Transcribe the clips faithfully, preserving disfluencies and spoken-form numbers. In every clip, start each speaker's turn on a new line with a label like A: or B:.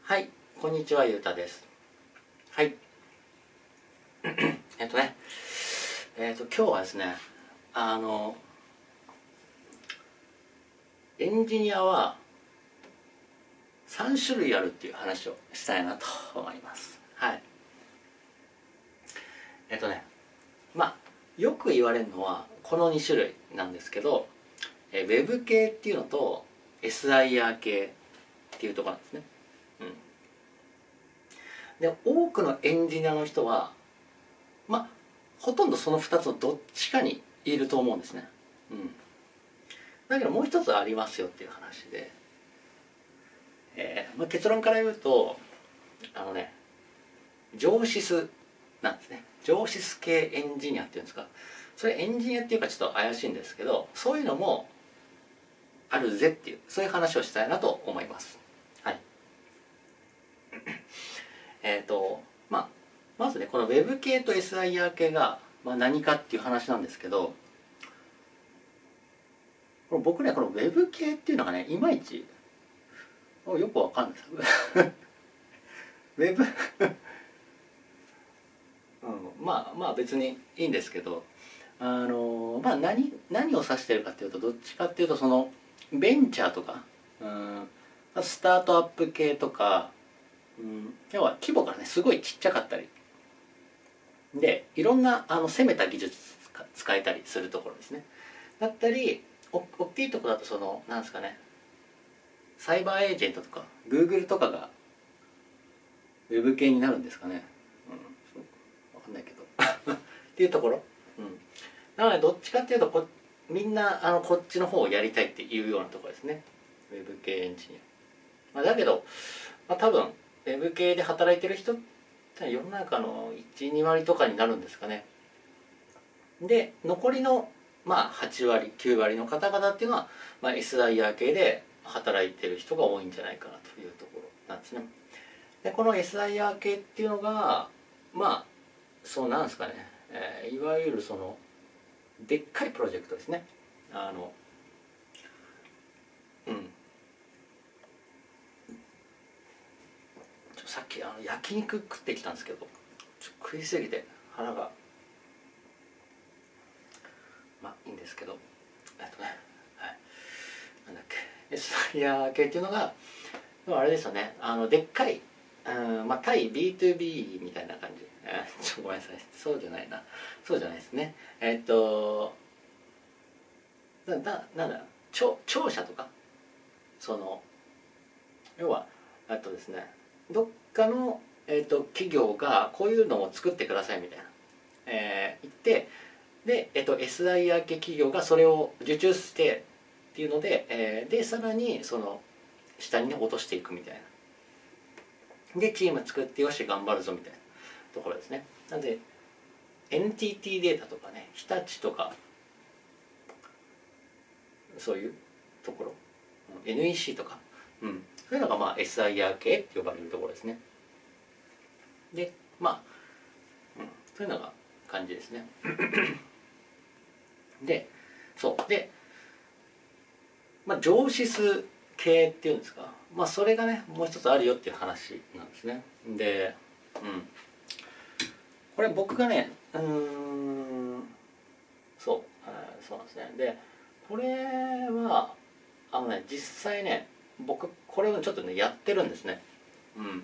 A: はい、こんにちは、ゆうたです。はい。えっとね、えっと、今日はですね、あの、エンジニアはさん種類あるっていう話をしたいなと思います。はい。えっとね、まあ、よく言われるのはこのに種類なんですけど、えウェブ系っていうのと エスアイアー 系っていうところなんですね。うん。で、多くのエンジニアの人は、まあ、ほとんどそのふたつのどっちかにいると思うんですね。うん。だけどもう一つありますよっていう話で、えーまあ、結論から言うとあのね上質なんですね。上質系エンジニアっていうんですか、それエンジニアっていうかちょっと怪しいんですけど、そういうのもあるぜっていう、そういう話をしたいなと思います。はい。えっ、ー、とまあまずね、この Web 系と エスアイアール 系が、まあ、何かっていう話なんですけど、僕ねこの Web 系っていうのがねいまいちよくわかんないですウェブうん、まあまあ別にいいんですけど、あのまあ何何を指してるかっていうと、どっちかっていうとそのベンチャーとか、うん、スタートアップ系とか、うん、要は規模がねすごいちっちゃかったりで、いろんなあの攻めた技術使えたりするところですね。だったりお大きいところだとそのなんですかね、サイバーエージェントとか Google とかがウェブ系になるんですかね。うん、分かんないけどっていうところ、うん、なのでどっちかっていうとこみんなあのこっちの方をやりたいっていうようなところですね、ウェブ系エンジニア、まあ、だけど、まあ、多分ウェブ系で働いてる人って世の中のいち、に割とかになるんですかね。で残りのまあはち割きゅう割の方々っていうのは、まあ、エスアイアール 系で働いてる人が多いんじゃないかなというところなんですね。でこの エスアイアール 系っていうのがまあそうなんですかね、えー、いわゆるそのでっかいプロジェクトですね。あのうんちょさっきあの焼肉食ってきたんですけど、ちょ食いすぎて腹がまあいいんですけど、えっとね、はい、なんだっけ、エスアイアール 系っていうのがあれですよね、あのでっかい、うん、まあ対 ビーツービー みたいな感じ、えー、ちょごめんなさい、そうじゃないな、そうじゃないですね。えっとなななんだ庁庁舎とか、その要はあとですね、どっかの、えーと、企業がこういうのを作ってくださいみたいな、えー、言ってで、えーと、エスアイアール 系企業がそれを受注してっていうので、えー、でさらにその下に、ね、落としていくみたいなでチーム作ってよし頑張るぞみたいなところですね。なので エヌティーティー データとかね、日立とかそういうところ エヌイーシー とか、うん、そういうのがまあ エスアイアール 系って呼ばれるところですね。でまあ、うん、そういうのが感じですねでそうで、まあ、上質系っていうんですか、まあそれがねもう一つあるよっていう話なんですね。で、うん、これ僕がねうーんそう、えーそうなんですね。でこれはあのね実際ね僕これをちょっとねやってるんですね。うん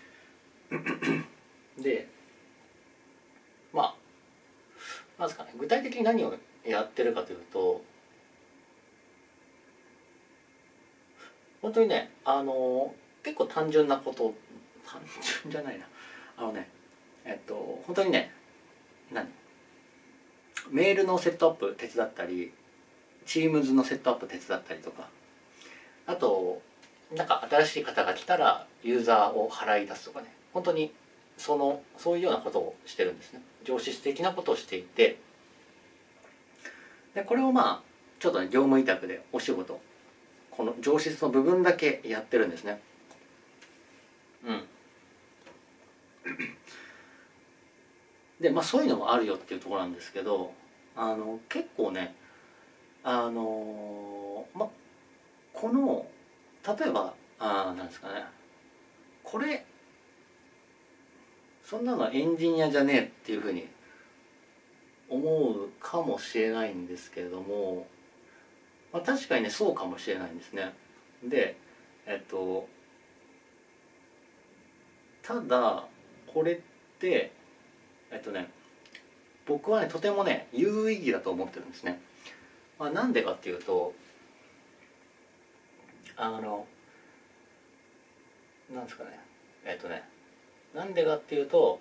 A: でまあなんですかね、具体的に何をやってるかというと、本当にねあの結構単純なこと、単純じゃないな、あのねえっと本当にね何メールのセットアップ手伝ったり Teams のセットアップ手伝ったりとか、あとなんか新しい方が来たらユーザーを払い出すとかね、本当にそのそういうようなことをしてるんですね。上質的なことをしていて、でこれをまあちょっとね業務委託でお仕事、この上質の部分だけやってるんですね。うんでまあそういうのもあるよっていうところなんですけど、あの結構ねあのまあこの例えばあなんですかね、 これそんなのエンジニアじゃねえっていうふうに思うかもしれないんですけれども、まあ、確かにねそうかもしれないんですね。でえっとただこれってえっとね僕はねとてもね有意義だと思ってるんですね。まあ、なんでかっていうとあのなんですかねえっとねなんでかっていうと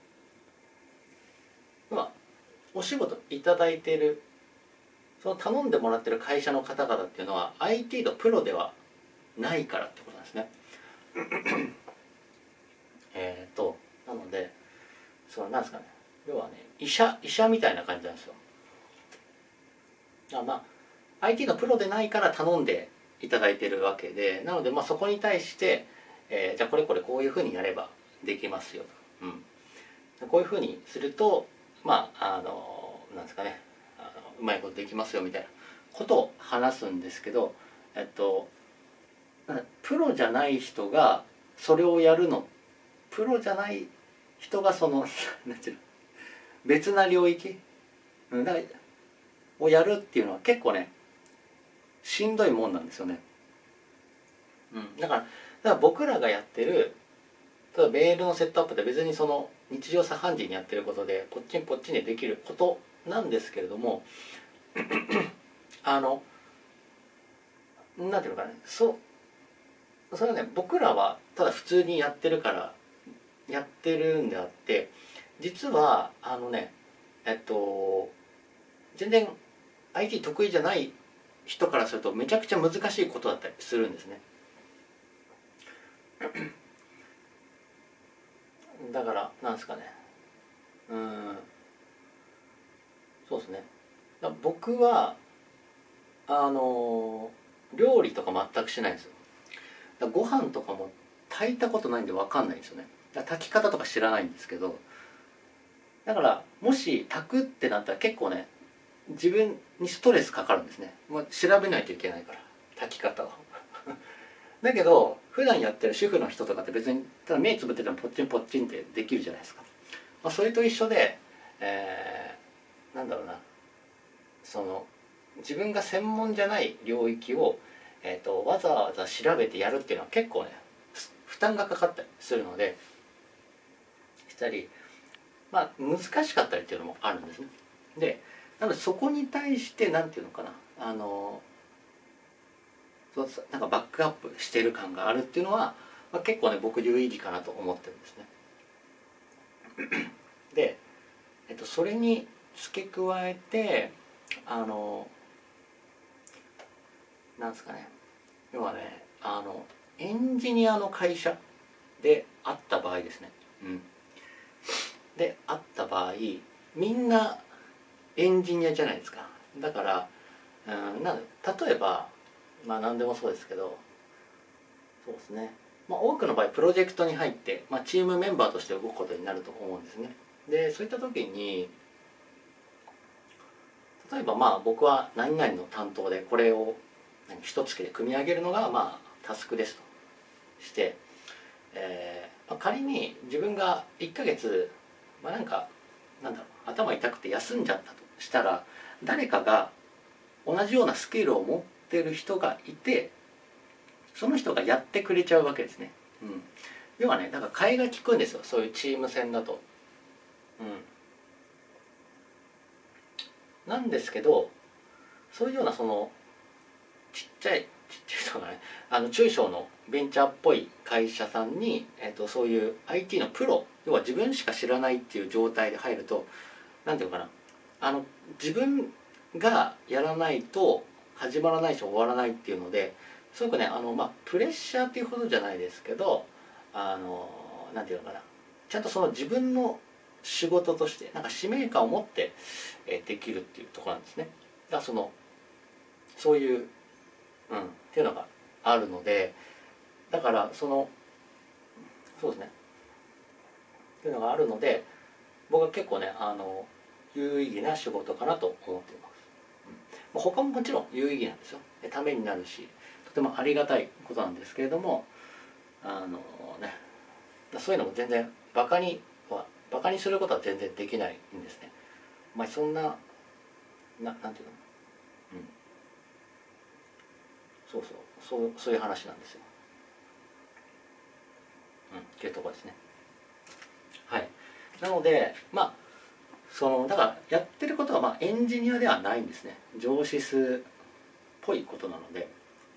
A: まあお仕事いただいているその頼んでもらってる会社の方々っていうのは アイティー のプロではないからってことなんですね。えっとなのでそのなんですかね要はね医者医者みたいな感じなんですよ。あまあ アイティー のプロでないから頼んでいただいてるわけで、なのでまあそこに対して、えー、じゃあこれこれこういうふうにやればできますよと、うん、こういうふうにするとまああのなんですかねあのうまいことできますよみたいなことを話すんですけど、えっとプロじゃない人がそれをやるのプロじゃない人がそのなんていうの別な領域だからをやるっていうのは結構ねしんどいもんなんですよね。うん、だからだから僕らがやってる例えばメールのセットアップって別にその日常茶飯事にやってることでこっちにこっちにできることなんですけれどもあのなんていうのかねそうそれはね僕らはただ普通にやってるからやってるんであって実はあのねえっと全然 アイティー 得意じゃない人からするとめちゃくちゃ難しいことだったりするんですね。だからなんですかねうんそうですねだ僕はあの料理とか全くしないんですよ。だご飯とかも炊いたことないんで分かんないんですよね。だ炊き方とか知らないんですけどだからもし炊くってなったら結構ね自分にストレスかかるんですね。もう調べないといけないから炊き方をだけど普段やってる主婦の人とかって別にただ目つぶっててもポッチンポッチンってできるじゃないですか。まあ、それと一緒で、えー、なんだろうなその自分が専門じゃない領域を、えーと、わざわざ調べてやるっていうのは結構ね負担がかかったりするのでしたりまあ難しかったりっていうのもあるんですね。でなのでそこに対してなんていうのかなあのそうなんかバックアップしてる感があるっていうのは、まあ、結構ね僕有意義かなと思ってるんですね。で、えっと、それに付け加えてあのなんですかね要はねあのエンジニアの会社であった場合ですね、うん、であった場合みんなエンジニアじゃないですか。だから、うん、な例えばまあ何でもそうですけどそうですね、まあ、多くの場合プロジェクトに入って、まあ、チームメンバーとして動くことになると思うんですね。でそういった時に例えばまあ僕は何々の担当でこれを一月で組み上げるのがまあタスクですとして、えーまあ、仮に自分がいっかげつ、まあ、なんかなんだろう頭痛くて休んじゃったとしたら誰かが同じようなスキルを持ってる人がいてその人がやってくれちゃうわけですね。うん、要はねだから替えが利くんですよそういうチーム戦だと。うん、なんですけどそういうようなそのちっちゃいちっちゃいとかねあの中小のベンチャーっぽい会社さんに、えー、とそういう アイティー のプロ要は自分しか知らないっていう状態で入るとなんていうのかなあの自分がやらないと始まらないし終わらないっていうのですごくねあの、まあ、プレッシャーっていうほどじゃないですけどあのなんていうのかなちゃんとその自分の仕事としてなんか使命感を持って、えー、できるっていうところなんですね。だからそのそういう、うん、っていうのがあるのでだからそのそうですねっていうのがあるので僕は結構ねあの有意義な仕事かなと思っています。うん、他ももちろん有意義なんですよ。ためになるしとてもありがたいことなんですけれどもあのねそういうのも全然バカにはバカにすることは全然できないんですね。まあそんなななんていうの、うん、そうそうそうそういう話なんですよ。うんっていうところですね。はい。なのでまあそのだからやってることはまあエンジニアではないんですね。上司数っぽいことなので。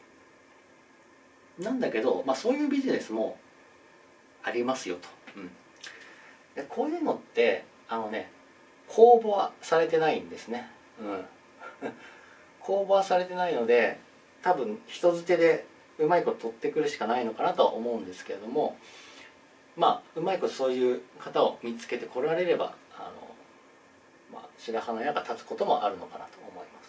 A: なんだけど、まあ、そういうビジネスもありますよと。うん、でこういうのってあのね公募はされてないんですね。うん、公募はされてないので多分人づてでうまいこと取ってくるしかないのかなとは思うんですけれども、まあうまいことそういう方を見つけてこられればあの、まあ、白羽の矢が立つこともあるのかなと思います。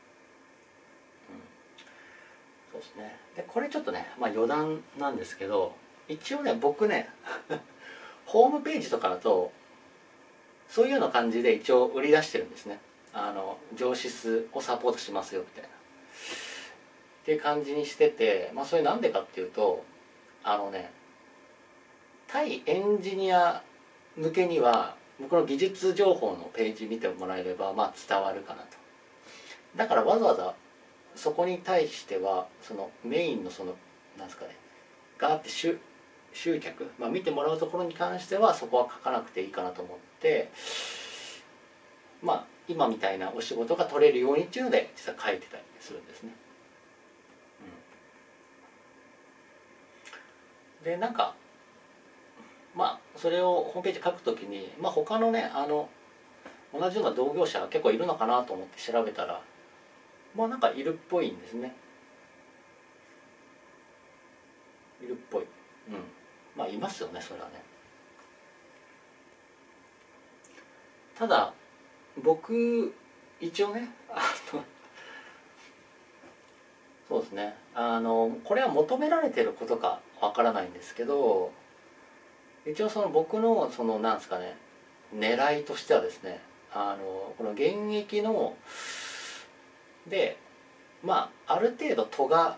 A: うん、そうですね。でこれちょっとね、まあ、余談なんですけど一応ね僕ねホームページとかだとそういうような感じで一応売り出してるんですね。あの上司数をサポートしますよみたいなっていう感じにしてて、まあそれなんでかっていうとあのね対エンジニア向けには僕の技術情報のページ見てもらえればまあ伝わるかなと。だからわざわざそこに対してはそのメインのそのなんですかねガーって集集客、まあ、見てもらうところに関してはそこは書かなくていいかなと思って、まあ今みたいなお仕事が取れるようにっていうので実は書いてたりするんですね。うん、でなんかまあそれをホームページ書くときに、まあ、他のねあの同じような同業者が結構いるのかなと思って調べたらまあなんかいるっぽいんですね。いるっぽい。うん。まあいますよねそれはね。ただ僕一応ねあのそうですねあのこれは求められてることかわからないんですけど一応その僕のそのなんですかね狙いとしてはですねあのこの現役のでまあある程度尖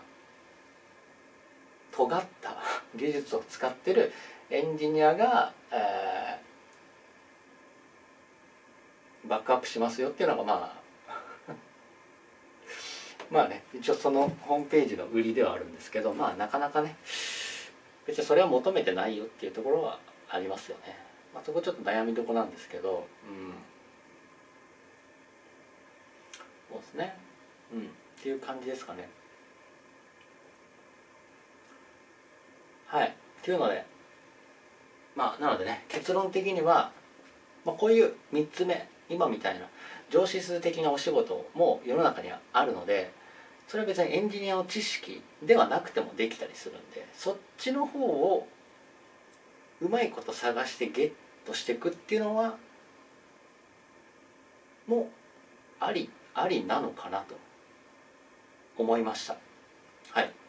A: 尖った技術を使ってるエンジニアが、えーバックアップしますよっていうのがまあまあね一応そのホームページの売りではあるんですけどまあなかなかね別にそれは求めてないよっていうところはありますよね。まあ、そこちょっと悩みどこなんですけど、うん、そうですね、うん、っていう感じですかね。はいっていうのでまあなのでね結論的には、まあ、こういうみっつめ今みたいな上司数的なお仕事も世の中にはあるのでそれは別にエンジニアの知識ではなくてもできたりするんでそっちの方をうまいこと探してゲットしていくっていうのはもうありありなのかなと思いました。はい